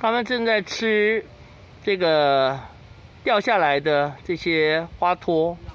它们正在吃这个掉下来的这些花托。